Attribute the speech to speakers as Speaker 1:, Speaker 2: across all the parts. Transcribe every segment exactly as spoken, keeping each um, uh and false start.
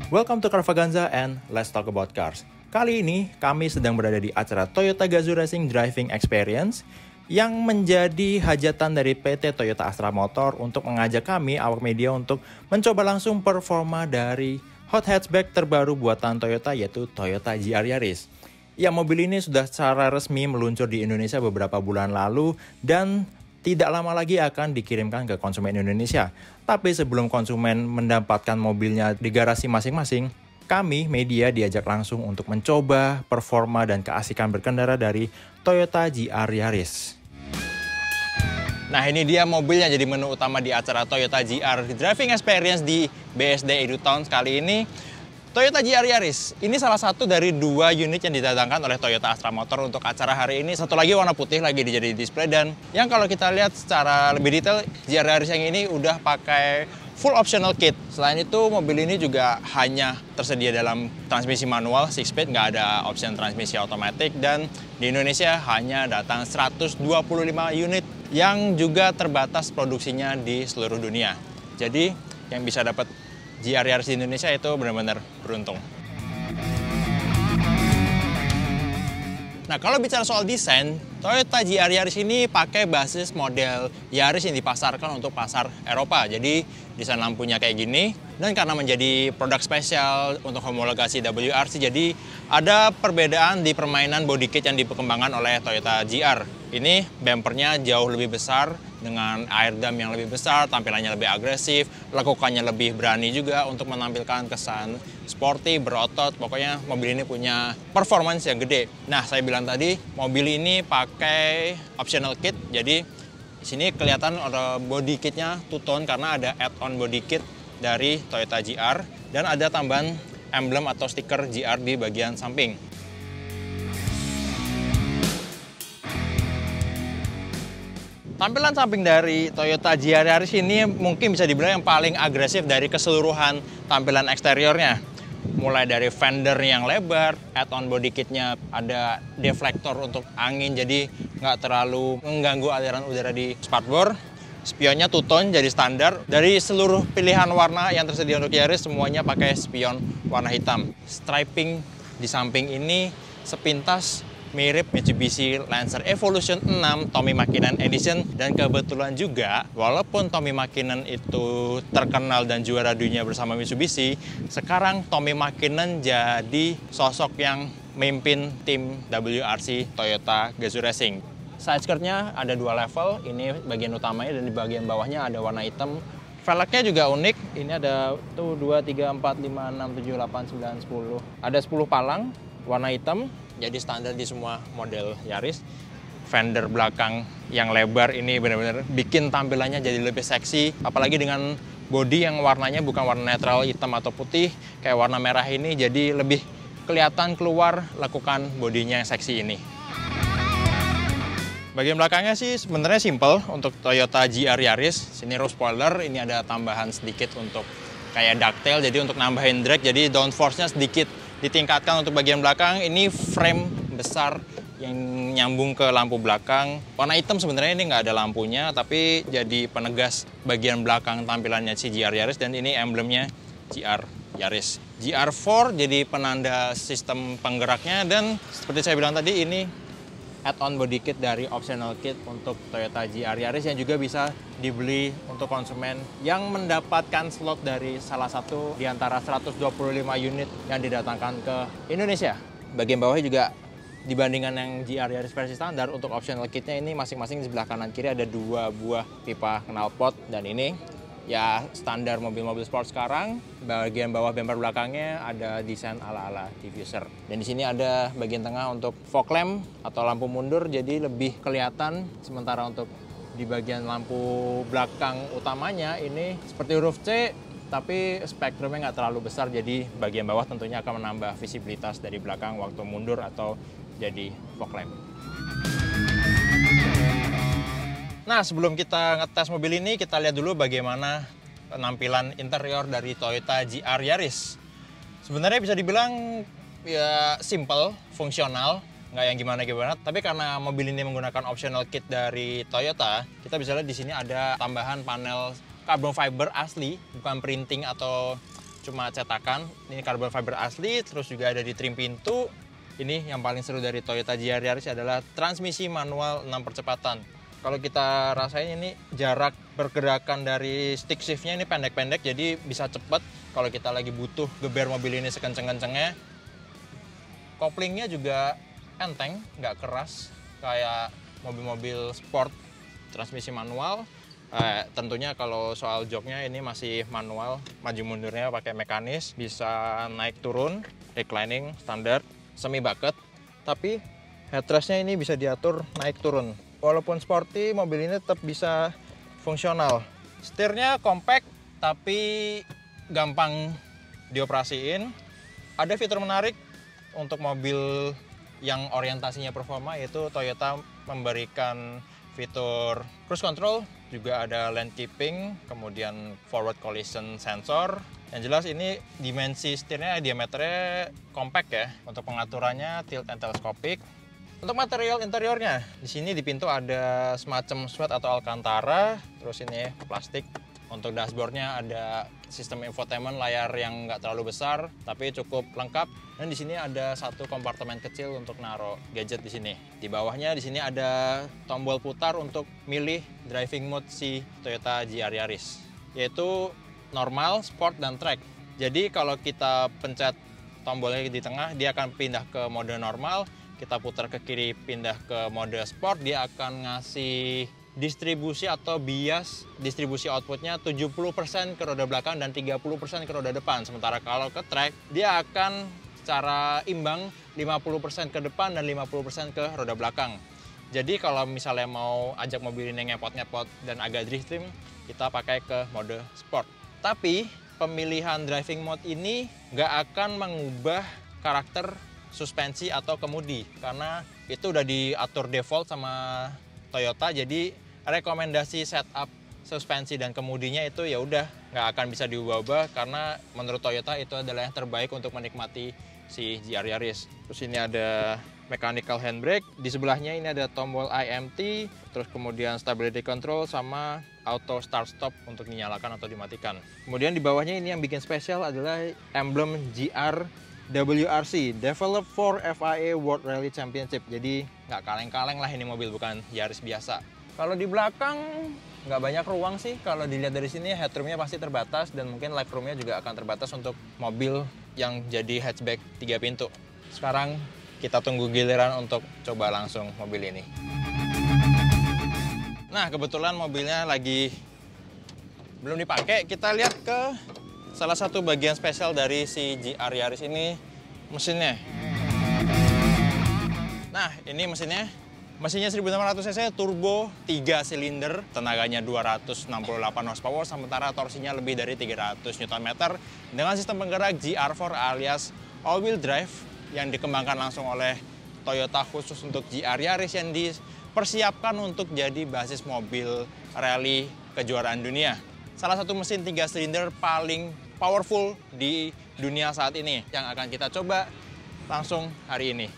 Speaker 1: Welcome to Carvaganza and let's talk about cars. Kali ini kami sedang berada di acara Toyota Gazoo Racing Driving Experience yang menjadi hajatan dari P T Toyota Astra Motor untuk mengajak kami awak media untuk mencoba langsung performa dari hot hatchback terbaru buatan Toyota, yaitu Toyota G R Yaris. Ya, mobil ini sudah secara resmi meluncur di Indonesia beberapa bulan lalu dan tidak lama lagi akan dikirimkan ke konsumen Indonesia. Tapi sebelum konsumen mendapatkan mobilnya di garasi masing-masing, kami media diajak langsung untuk mencoba performa dan keasikan berkendara dari Toyota G R Yaris. Nah, ini dia mobilnya jadi menu utama di acara Toyota G R Driving Experience di B S D EduTown kali ini. Toyota G R Yaris, ini salah satu dari dua unit yang didatangkan oleh Toyota Astra Motor untuk acara hari ini. Satu lagi warna putih lagi dijadi display, dan yang kalau kita lihat secara lebih detail, G R Yaris yang ini udah pakai full optional kit. Selain itu, mobil ini juga hanya tersedia dalam transmisi manual six speed, nggak ada option transmisi otomatis, dan di Indonesia hanya datang seratus dua puluh lima unit yang juga terbatas produksinya di seluruh dunia. Jadi yang bisa dapat G R Yaris di Indonesia itu benar-benar beruntung. Nah, kalau bicara soal desain, Toyota G R Yaris ini pakai basis model Yaris yang dipasarkan untuk pasar Eropa. Jadi desain lampunya kayak gini, dan karena menjadi produk spesial untuk homologasi W R C, jadi ada perbedaan di permainan body kit yang dikembangkan oleh Toyota G R. Ini bumpernya jauh lebih besar dengan air dam yang lebih besar, tampilannya lebih agresif, lekukannya lebih berani juga untuk menampilkan kesan sporty, berotot. Pokoknya mobil ini punya performance yang gede. Nah, saya bilang tadi, mobil ini pakai optional kit, jadi di sini kelihatan ada body kitnya two tone karena ada add-on body kit dari Toyota G R, dan ada tambahan emblem atau stiker G R di bagian samping. Tampilan samping dari Toyota G R Yaris ini mungkin bisa dibilang yang paling agresif dari keseluruhan tampilan eksteriornya. Mulai dari fender yang lebar, add-on body kitnya ada deflektor untuk angin, jadi nggak terlalu mengganggu aliran udara di spakbor. Spionnya two tone jadi standar. Dari seluruh pilihan warna yang tersedia untuk Yaris, semuanya pakai spion warna hitam. Striping di samping ini sepintas mirip Mitsubishi Lancer Evolution enam Tommy Mäkinen Edition, dan kebetulan juga walaupun Tommy Mäkinen itu terkenal dan juara dunia bersama Mitsubishi, sekarang Tommy Mäkinen jadi sosok yang memimpin tim W R C Toyota Gazoo Racing. Side skirtnya ada dua level, ini bagian utamanya, dan di bagian bawahnya ada warna hitam. Velgnya juga unik, ini ada tuh dua, tiga, empat, lima, enam, tujuh, delapan, sembilan, sepuluh. Ada sepuluh palang warna hitam. Jadi standar di semua model Yaris. Fender belakang yang lebar ini benar-benar bikin tampilannya jadi lebih seksi. Apalagi dengan bodi yang warnanya bukan warna netral hitam atau putih, kayak warna merah ini, jadi lebih kelihatan keluar lekukan bodinya yang seksi ini. Bagian belakangnya sih sebenarnya simple untuk Toyota G R Yaris. Sini roof spoiler, ini ada tambahan sedikit untuk kayak ducktail, jadi untuk nambahin drag, jadi downforce-nya sedikit ditingkatkan untuk bagian belakang. Ini frame besar yang nyambung ke lampu belakang. Warna hitam sebenarnya ini nggak ada lampunya, tapi jadi penegas bagian belakang tampilannya si G R Yaris, dan ini emblemnya G R Yaris. G R four jadi penanda sistem penggeraknya, dan seperti saya bilang tadi, ini add-on body kit dari optional kit untuk Toyota G R Yaris yang juga bisa dibeli untuk konsumen yang mendapatkan slot dari salah satu di antara seratus dua puluh lima unit yang didatangkan ke Indonesia. Bagian bawahnya juga dibandingkan yang G R Yaris versi standar, untuk optional kitnya ini masing-masing di sebelah kanan kiri ada dua buah pipa knalpot, dan ini ya standar mobil-mobil sport sekarang. Bagian bawah bumper belakangnya ada desain ala-ala diffuser. Dan di sini ada bagian tengah untuk fog lamp atau lampu mundur, jadi lebih kelihatan. Sementara untuk di bagian lampu belakang utamanya ini seperti huruf C, tapi spektrumnya nggak terlalu besar, jadi bagian bawah tentunya akan menambah visibilitas dari belakang waktu mundur atau jadi fog lamp. Nah, sebelum kita ngetes mobil ini, kita lihat dulu bagaimana penampilan interior dari Toyota G R Yaris. Sebenarnya bisa dibilang ya simple, fungsional, nggak yang gimana-gimana. Tapi karena mobil ini menggunakan optional kit dari Toyota, kita bisa lihat di sini ada tambahan panel carbon fiber asli, bukan printing atau cuma cetakan. Ini carbon fiber asli, terus juga ada di trim pintu. Ini yang paling seru dari Toyota G R Yaris adalah transmisi manual enam percepatan. Kalau kita rasain ini jarak pergerakan dari stick shiftnya ini pendek-pendek, jadi bisa cepat kalau kita lagi butuh geber mobil ini sekenceng-kencengnya. Koplingnya juga enteng, nggak keras kayak mobil-mobil sport transmisi manual. Eh, tentunya kalau soal joknya ini masih manual, maju mundurnya pakai mekanis, bisa naik turun, reclining, standar, semi bucket, tapi headrestnya ini bisa diatur naik turun. Walaupun sporty, mobil ini tetap bisa fungsional. Setirnya compact, tapi gampang dioperasiin. Ada fitur menarik untuk mobil yang orientasinya performa, yaitu Toyota memberikan fitur cruise control, juga ada lane keeping, kemudian forward collision sensor. Yang jelas ini dimensi setirnya, diameternya compact ya. Untuk pengaturannya tilt and telescopic. Untuk material interiornya, di sini di pintu ada semacam suede atau alcantara, terus ini plastik. Untuk dashboardnya ada sistem infotainment, layar yang nggak terlalu besar, tapi cukup lengkap. Dan di sini ada satu kompartemen kecil untuk naruh gadget di sini. Di bawahnya di sini ada tombol putar untuk milih driving mode si Toyota G R Yaris, yaitu normal, sport, dan track. Jadi kalau kita pencet tombolnya di tengah, dia akan pindah ke mode normal. Kita putar ke kiri pindah ke mode sport, dia akan ngasih distribusi atau bias distribusi outputnya tujuh puluh persen ke roda belakang dan tiga puluh persen ke roda depan. Sementara kalau ke track, dia akan secara imbang lima puluh persen ke depan dan lima puluh persen ke roda belakang. Jadi kalau misalnya mau ajak mobil ini ngepot-ngepot dan agak drifting, kita pakai ke mode sport. Tapi pemilihan driving mode ini nggak akan mengubah karakter suspensi atau kemudi, karena itu udah diatur default sama Toyota. Jadi rekomendasi setup suspensi dan kemudinya itu ya udah nggak akan bisa diubah-ubah, karena menurut Toyota itu adalah yang terbaik untuk menikmati si G R Yaris. Terus ini ada mechanical handbrake, di sebelahnya ini ada tombol I M T, terus kemudian stability control sama auto start stop untuk dinyalakan atau dimatikan. Kemudian di bawahnya ini yang bikin spesial adalah emblem G R W R C, Developed for F I A World Rally Championship. Jadi nggak kaleng-kaleng lah ini mobil, bukan Yaris biasa. Kalau di belakang nggak banyak ruang sih. Kalau dilihat dari sini headroomnya pasti terbatas, dan mungkin legroomnya juga akan terbatas untuk mobil yang jadi hatchback tiga pintu. Sekarang kita tunggu giliran untuk coba langsung mobil ini. Nah, kebetulan mobilnya lagi belum dipakai. Kita lihat ke salah satu bagian spesial dari si G R Yaris ini, mesinnya. Nah, ini mesinnya. Mesinnya seribu enam ratus cc, turbo, tiga silinder, tenaganya dua ratus enam puluh delapan horsepower, sementara torsinya lebih dari tiga ratus newton meter, dengan sistem penggerak G R empat alias all-wheel drive yang dikembangkan langsung oleh Toyota khusus untuk G R Yaris yang dipersiapkan untuk jadi basis mobil rally kejuaraan dunia. Salah satu mesin tiga silinder paling powerful di dunia saat ini yang akan kita coba langsung hari ini.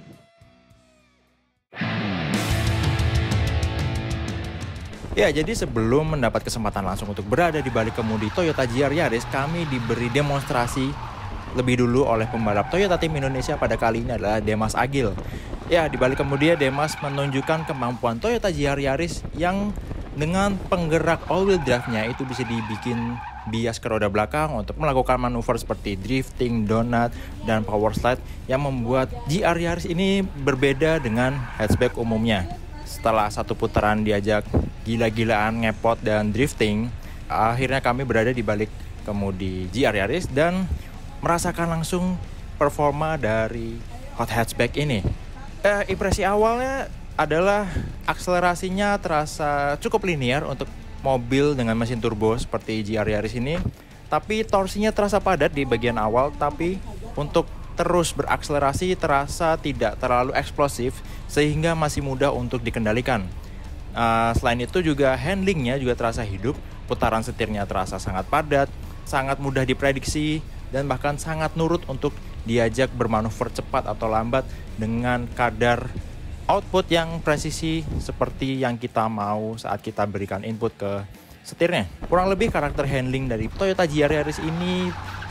Speaker 1: Ya, jadi sebelum mendapat kesempatan langsung untuk berada di balik kemudi Toyota G R Yaris, kami diberi demonstrasi lebih dulu oleh pembalap Toyota Tim Indonesia pada kali ini adalah Demas Agil. Ya, di balik kemudinya Demas menunjukkan kemampuan Toyota G R Yaris yang dengan penggerak all-wheel drive-nya itu bisa dibikin bias ke roda belakang untuk melakukan manuver seperti drifting, donut, dan power slide yang membuat G R Yaris ini berbeda dengan hatchback umumnya. Setelah satu putaran diajak gila-gilaan ngepot dan drifting, akhirnya kami berada di balik kemudi G R Yaris dan merasakan langsung performa dari hot hatchback ini. Eh, impresi awalnya adalah akselerasinya terasa cukup linear untuk mobil dengan mesin turbo seperti G R Yaris ini, tapi torsinya terasa padat di bagian awal, tapi untuk terus berakselerasi terasa tidak terlalu eksplosif sehingga masih mudah untuk dikendalikan. Uh, selain itu juga handlingnya juga terasa hidup, putaran setirnya terasa sangat padat, sangat mudah diprediksi, dan bahkan sangat nurut untuk diajak bermanuver cepat atau lambat dengan kadar output yang presisi seperti yang kita mau saat kita berikan input ke setirnya. Kurang lebih karakter handling dari Toyota G R Yaris ini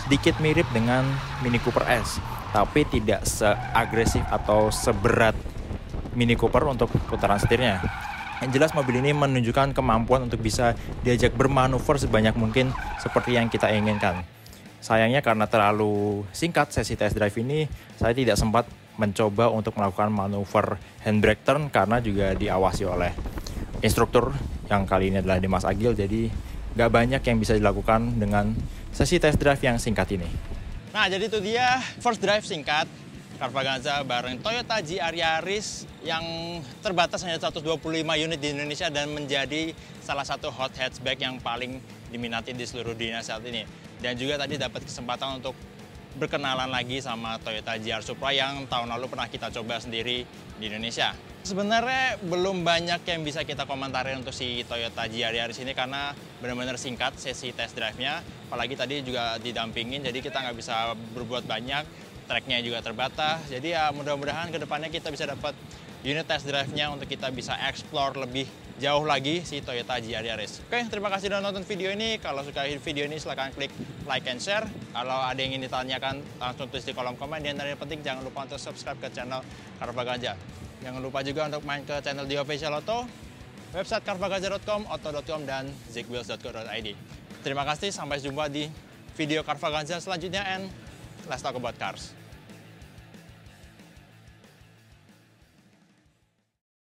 Speaker 1: sedikit mirip dengan Mini Cooper S, tapi tidak seagresif atau seberat Mini Cooper untuk putaran setirnya. Yang jelas mobil ini menunjukkan kemampuan untuk bisa diajak bermanuver sebanyak mungkin seperti yang kita inginkan. Sayangnya karena terlalu singkat sesi test drive ini, saya tidak sempat mencoba untuk melakukan manuver handbrake turn karena juga diawasi oleh instruktur yang kali ini adalah Dimas Agil, jadi gak banyak yang bisa dilakukan dengan sesi test drive yang singkat ini. Nah, jadi itu dia first drive singkat Carvaganza bareng Toyota G R Yaris yang terbatas hanya seratus dua puluh lima unit di Indonesia dan menjadi salah satu hot hatchback yang paling diminati di seluruh dunia saat ini. Dan juga tadi dapat kesempatan untuk berkenalan lagi sama Toyota G R Supra yang tahun lalu pernah kita coba sendiri di Indonesia. Sebenarnya belum banyak yang bisa kita komentari untuk si Toyota G R Yaris ini karena benar-benar singkat sesi test drive-nya. Apalagi tadi juga didampingin, jadi kita nggak bisa berbuat banyak. Tracknya juga terbatas, jadi ya mudah-mudahan kedepannya kita bisa dapat unit test drive-nya untuk kita bisa explore lebih jauh lagi si Toyota G R Yaris. Oke, terima kasih sudah nonton video ini. Kalau suka video ini silahkan klik like and share. Kalau ada yang ingin ditanyakan langsung tulis di kolom komen. Dan yang penting jangan lupa untuk subscribe ke channel Carvaganza. Jangan lupa juga untuk main ke channel The Official Auto, website carvaganza dot com, auto dot com, dan zigwheels dot co dot i d. Terima kasih, sampai jumpa di video Carvaganza selanjutnya, and let's talk about cars.